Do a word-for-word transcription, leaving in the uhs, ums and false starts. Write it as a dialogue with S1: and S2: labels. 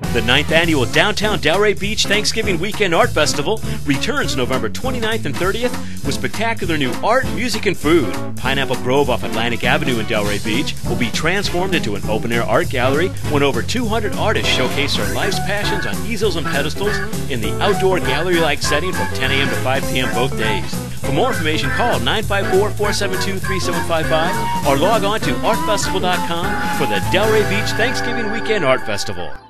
S1: The ninth Annual Downtown Delray Beach Thanksgiving Weekend Art Festival returns November twenty-ninth and thirtieth with spectacular new art, music, and food. Pineapple Grove off Atlantic Avenue in Delray Beach will be transformed into an open-air art gallery when over two hundred artists showcase their life's passions on easels and pedestals in the outdoor gallery-like setting from ten a m to five p m both days. For more information, call nine five four, four seven two, three seven five five or log on to art festival dot com for the Delray Beach Thanksgiving Weekend Art Festival.